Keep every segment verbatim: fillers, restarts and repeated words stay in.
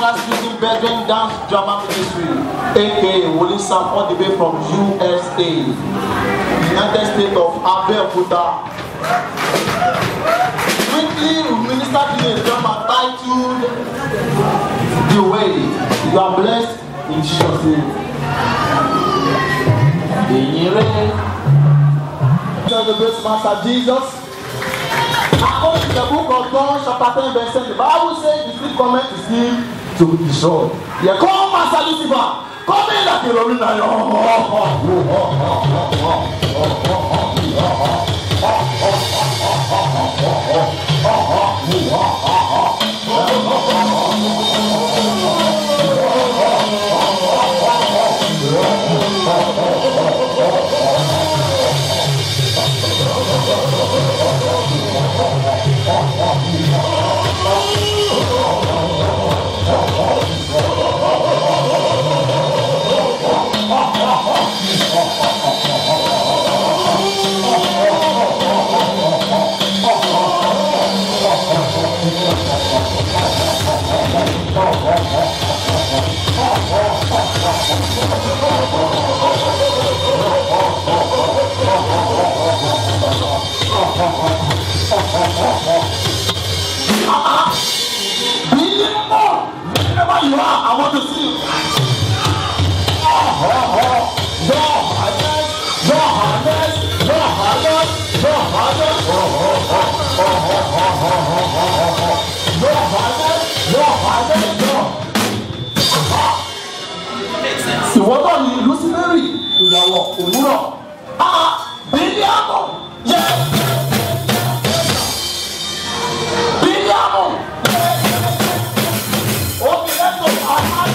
August Using Bedroom Dance Drama Ministry, aka Holy Sam, all the way from U S A, United States of Abeokuta. Quickly, we minister to you a drama titled The Way. You are blessed in Jesus' name. The great Master Jesus. According to the book of John, chapter ten, verse ten, the Bible says the sleep comment is still to be destroyed. Yeah, come, Master Lucifer. Come in like a rolling Wherever you are, I want to see you. Your highness, your highness, your highness, your highness, your highness, your highness, your ìwọ́tọ̀ ni Luciferi ìyàwó òwúrọ̀. Ah, Bílíàmù, yẹ. Bílíàmù, yẹ. Omi lẹ́tọ̀ àmàlì.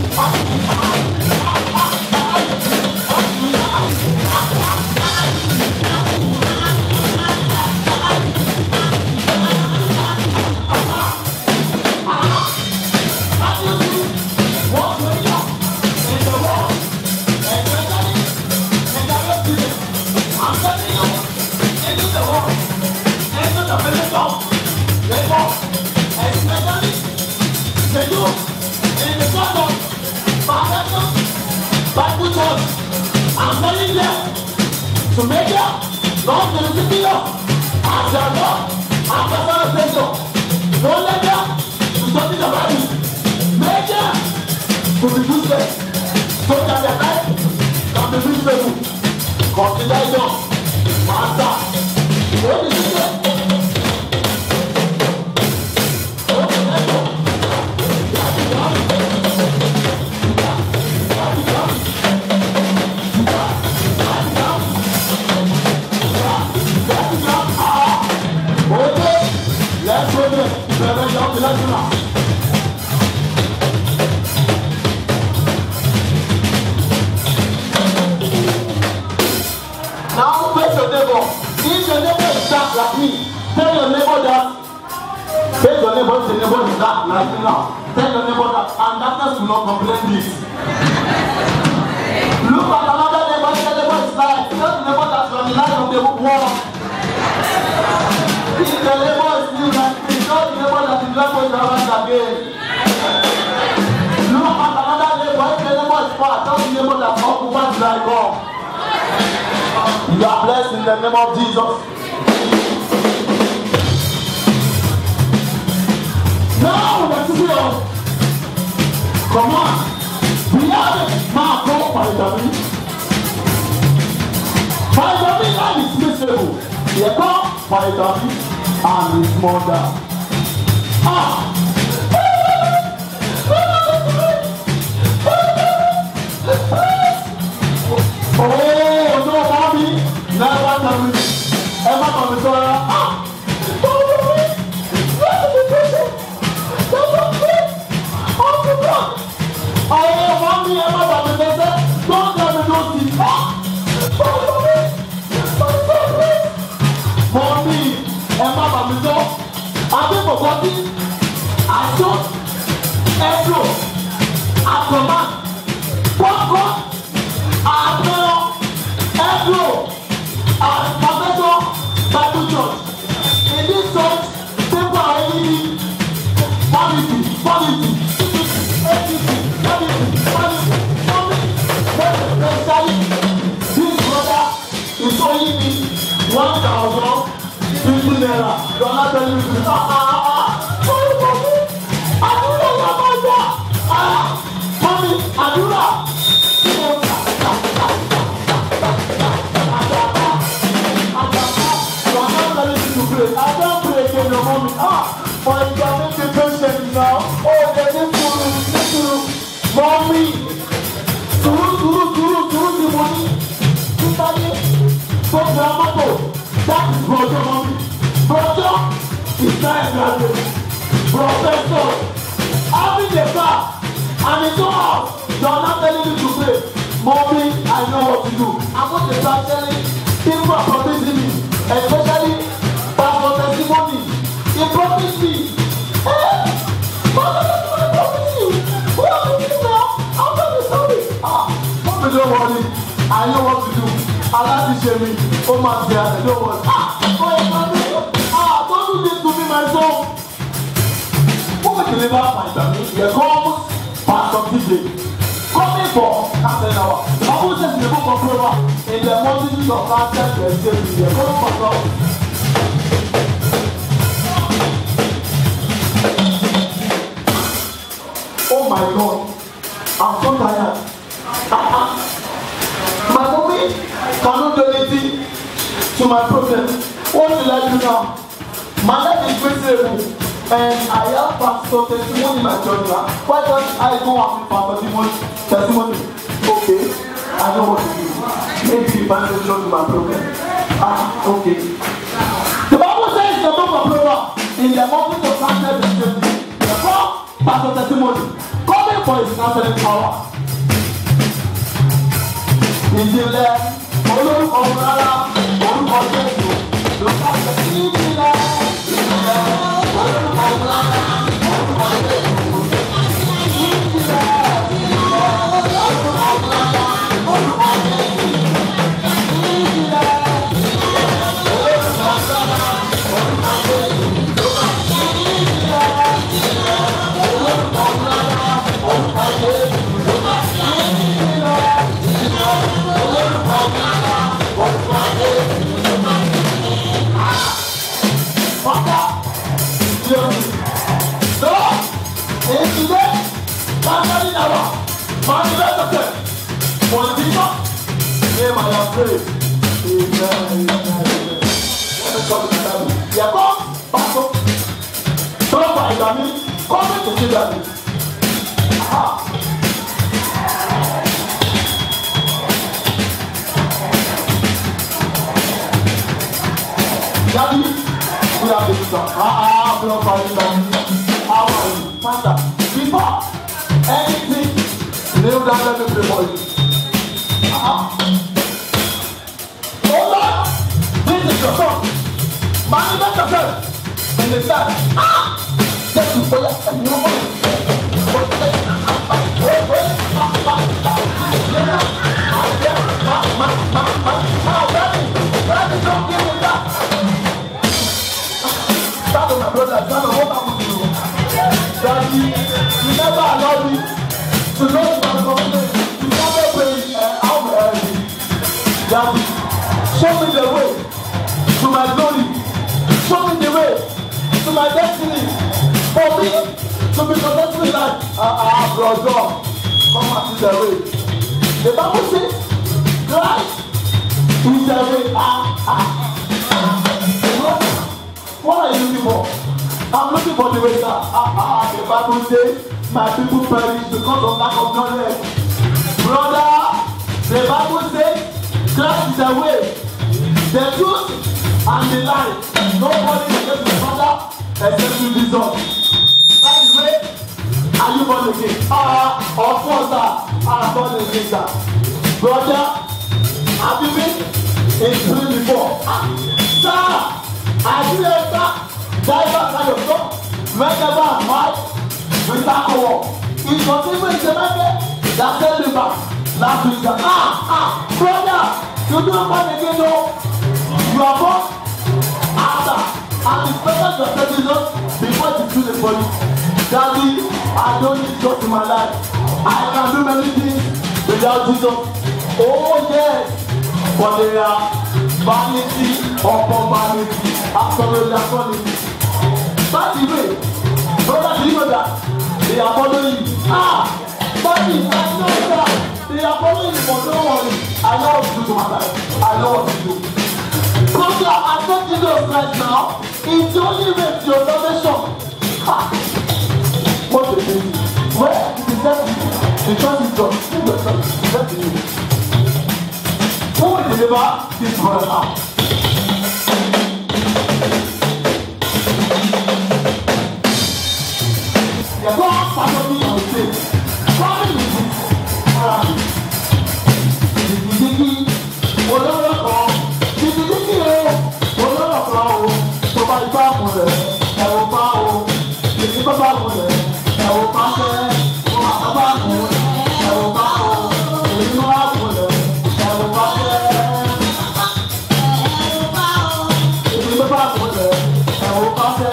I'm telling them to make them not to the city as their Lord and personal Savior. Don't let them to study the Bible. Make them to be useless so that their life can be reasonable. Consider them, Master. What did you say? Now face your neighbor. If your neighbor is dark like me, tell your neighbor that. Face your neighbor if your neighbor is dark like me now. Tell your neighbor that, and darkness will not complain this. Look at another neighbor. If your neighbor is light, tell the neighbor that you are the light of the world. If your neighbor is new like me, tell the neighbor that the black boy travels again. Look at another neighbor. If your neighbor is far, tell the neighbor that occupies like God. You are blessed in the name of Jesus. Now let's see us. Come on. We have a man called Vitamin. Vitamin and his miserable. He called Vitamin and his mother. Ah. Oh, no, mommy. Never tell me. Emma, mommy, sorry. Ah. Oh, mommy, Emma, mommy, don't tell me no thing. Ah. Mommy, Emma, mommy, don't. I think for body. I don't. Ebro. I command. What God? I know. Ebro. And Professor Bible Church. In this church, people are really vanity, vanity. one thousand fifty naira. You are not telling me to ah ah ah. Sorry for me. Adura na maja. Ah, mommy, Adura. You are not telling me to pray. I don't pray again, no mommy. Ah, but you are making patient now. Oh, they need to, need to, mommy. Turu, turu, turu, turu, the money. Somebody, so grandma, that is brother, mommy. Brother is not a graduate. Professor, having a car and a door house, you are not telling me to pray. Mommy, I know what to do. I'm going to start telling people are promising me, especially pastor testimony. He promised me. Hey, pastor testimony promised you. What are you doing now? I'm very sorry. Ah, mommy, don't worry. I know what to do. Allah is shame me. Oh my God, don't worry. Ah, oh, mommy. Ah, don't do this to me, my son. Who will deliver my family? Here comes Pastor T J. Coming for half an hour. The Bible says in the book of Proverbs, in the multitude of answers, there is safety. Here comes Pastor. Oh my God, I'm so tired. My mommy cannot do anything to my problem. What will I do now? My life is miserable. And I have pastor testimony in my church now. Why don't I go and pastor testimony? Testimony. Okay, I know what to do. Maybe the pastor to my problem. Ah, okay. The Bible says in the book of Proverbs, in the moment of cancer, the God pastor testimony coming for his counseling power. Ìjìnlẹ̀ olórúkọ rárá orúkọ Jésù ló ká ṣe ìjìnlẹ̀ ìjìnlẹ̀ olórúkọ rárá orúkọ Jésù ìjìnlẹ̀ ìjìnlẹ̀ olórúkọ rárá orúkọ Jésù ìjìnlẹ̀ olórúkọ rárá orúkọ Jésù ìjìnlẹ̀ olórúkọ rárá orúkọ Jésù. Daddy, we have the song. Ah, ah, we don't find it. How are you? Master, before anything, kneel down, let me pray for you. Ah. Oh Lord, this is your song. Manifest yourself in the sun. Ah! Thank you for your testimony. Don't give me that. That was my brother. That was what happened to you. Daddy, you never allowed me to know my commitment. You never pray out early. Daddy, show me the way to my glory. Show me the way to my destiny. For me to be successful in life. Ah, ah, brother, come and see the way. The Bible says, Christ is the way. Ah, ah. What are you looking for? I'm looking for the way, sir. Ah, ah, the Bible says, my people perish because of lack of knowledge. Brother, the Bible says, Christ is the way, the truth, and the life. Nobody can get to the Father except through Jesus. That is way. Are you born again? Ah, of course, sir. I'm born again, sir. Brother, have you been in prison before? Ah, sir. I do enter diver kind of stuff. Whenever I'm mad, we start to walk. It was even in the market that tell me back last week that ah ah brother, you don't come again, no. You are born after and the special your Jesus before you do the police. Daddy, I don't need God in my life. I can do many things without Jesus. Oh yes, but there are vanity upon vanity, absolutely vanity. By the way, brother, do you know that they are following you? Ah, buddy, I know that they are following you, but don't worry. I know what to do to my life. I know what to do. Brother, I'm not Jesus right now. It's the only way to your salvation. Ha! What a thing. Where is the devil? The church is God. Who the church? That's the news. Who will deliver this brother out? The God part of me on the stage. Coming with this. Alright. Dìdìdìdì. Olóró kan. Dìdìdìdì o. Olóró kan o. Tó bá ipá mú rẹ̀. Ẹ̀rọ bá o. Èmi bá bá mú rẹ̀. Ẹ̀rọ bá fẹ́. Mo máa bá mú rẹ̀. Ẹ̀rọ bá o. Èmi bá mú rẹ̀. Ẹ̀rọ bá fẹ́. Èmi bá bá mú rẹ̀. Ẹ̀rọ bá fẹ́.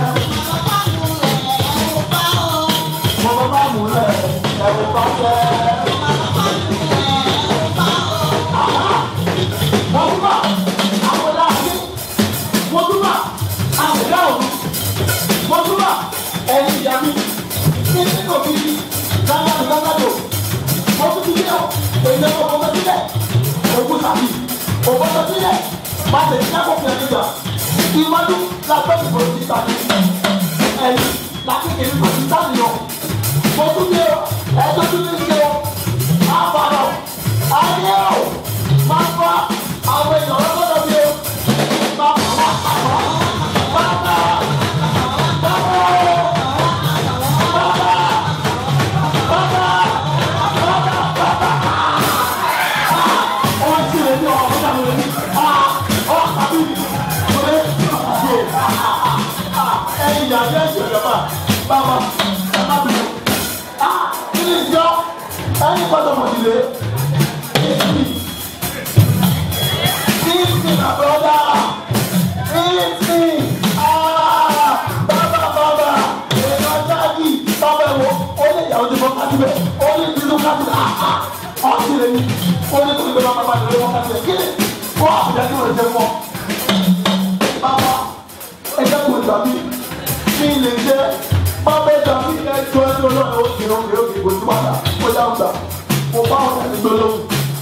Imadu la pẹ̀lú pòlítà ní ẹ̀yìn láti kìí pòlítà ní ọ. Mo tún dé o, ẹjọ́ tún ní ṣe o, àbàrọ̀, ayé o, máa fa àwọn èèyàn lọ́dọ̀ bí o. Bàbá bàbá bàbá bàbá bàbá bàbá bàbá. Wọ́n ti lè ní ọ̀rọ̀ ọ̀dà lórí ní ọ̀ àbí ẹ̀yìn ìyàgbẹ́ ìjọba bàbá bàbá bìí. Any part of my delay, it's me. It's me, my brother. It's me. Ah, Baba, Baba. It's my daddy. Baba, only the other one can do it. Only the other one can do it. Ah, ah. Only the only the other one can do it. Kill it. Wow, that's what it's for. Baba, it's a good baby. Feeling there. Baba, baby, let's go to the Lord. You know, you go to Mata. Dáúdà mo bá wọn ẹni gbólóhùn.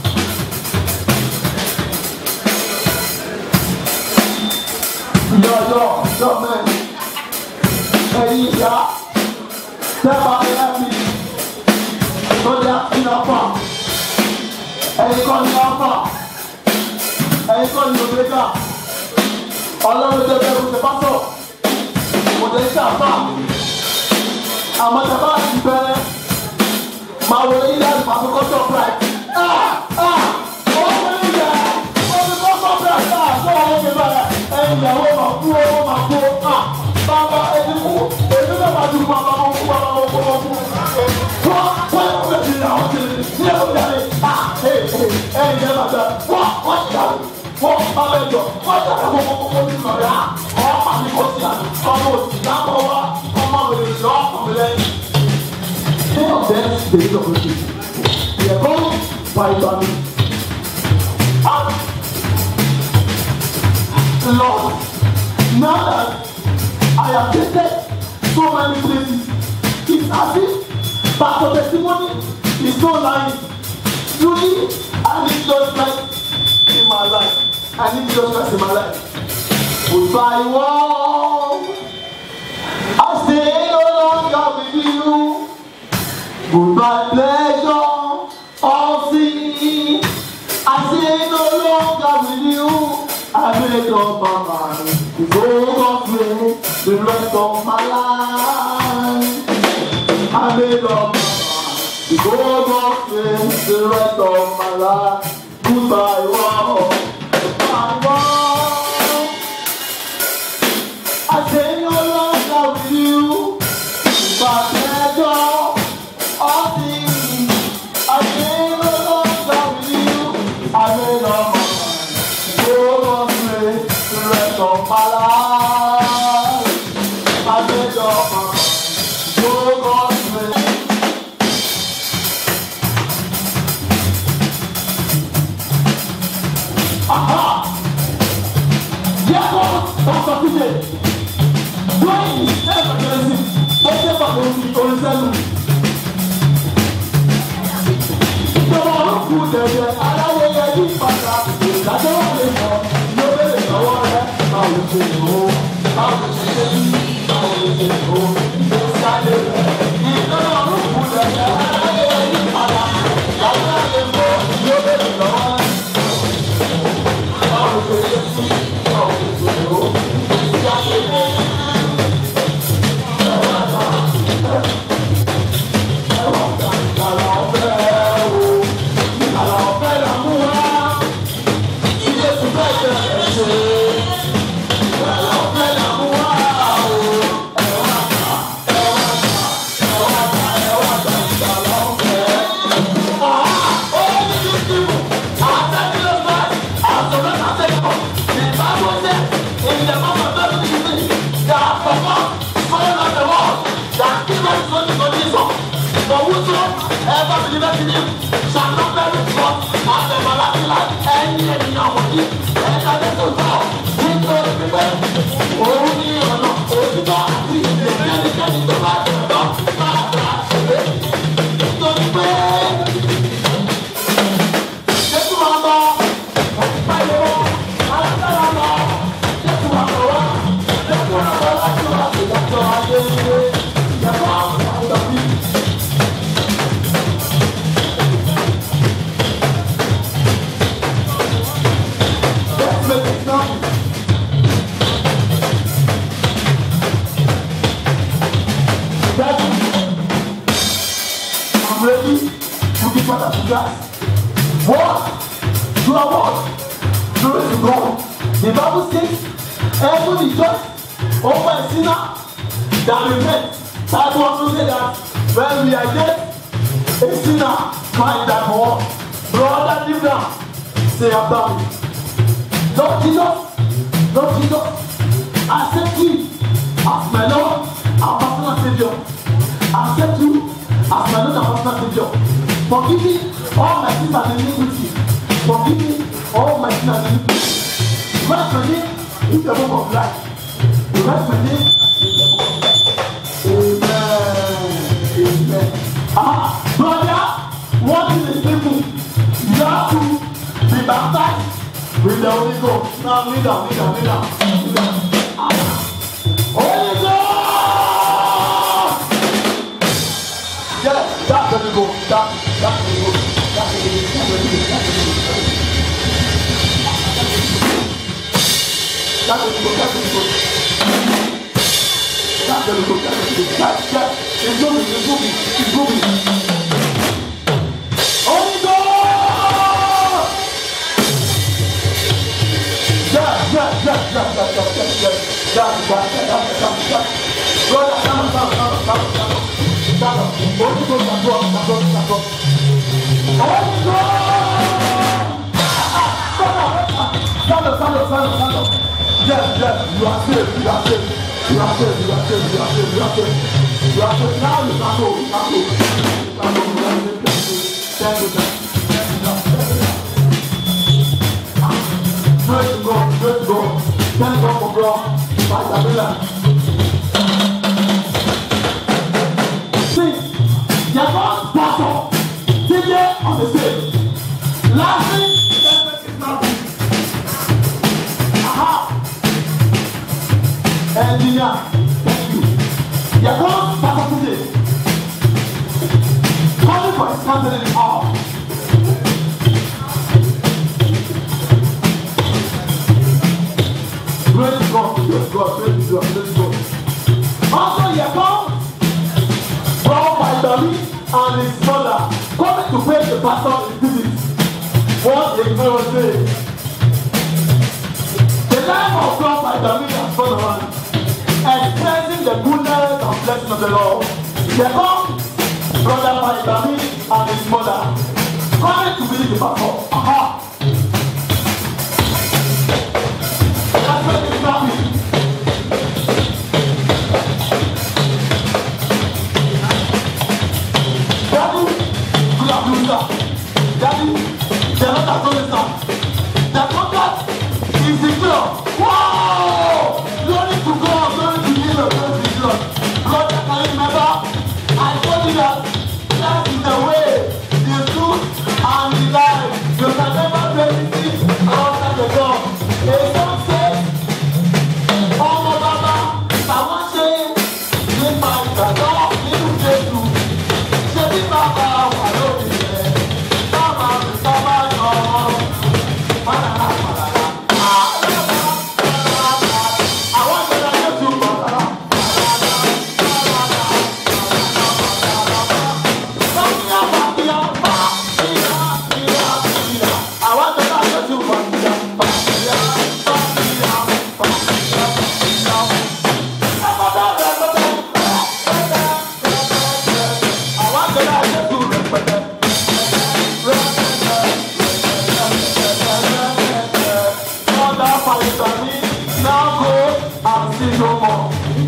Yọ̀yọ̀ gọ́ọ̀mẹ̀ntì ẹ̀yin ìyá tẹ́fà ẹ̀mí lọ́jà ìnáfà ẹ̀yin kọ́ ní áfà ẹ̀yin kọ́ ní omega ọlọ́run tẹ́ bẹ́ẹ̀ kò pásọ̀ kò dé sí àfà àmọ́ tẹ́ bá ti bẹ̀rẹ̀. My way is my culture pride. Ah, ah, oh, yeah, oh, the culture pride. Ah, so I want to buy that. And the whole my poor, my poor. Ah, Baba, and the poor. And the Baba, the Baba, the Baba, the Baba. What? What? What? Ah, hey, hey, hey, yeah, Baba. What? What? What? Baba, yo. What? What? What? What? What? Ah, oh, I'm going to go. Come on, come on, come on, with the job, come on. Ten of them, they don't know. They are called by Bami. Ah, Lord, now that I have tasted so many places, it's as if Pastor testimony is so lying. Truly, I need just like in my life. I need just like in my life. Goodbye, world. I stay no longer with you. Goodbye, pleasure, all sin. I say no longer with you. I make up my mind to go on through the rest of my life. I made up my mind to go on through the rest of my life. Goodbye, world. Goodbye, world. I say no longer with you. Goodbye, pleasure. All things I came along with you. I made up my mind. Go on play the rest of my life. I made up my mind. Go on play.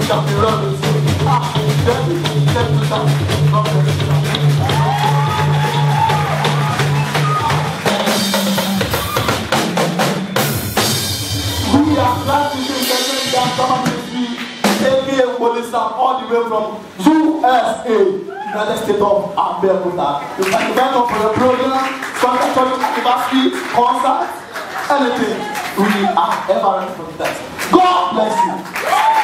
Just be running. Ah, let me, let me down. God bless you. We are glad to say that we are coming to see A K A Melissa all the way from U S A, United States of America. You can invite us for your program, Sunday Church anniversary, concert, anything. We are ever ready for that. God bless you.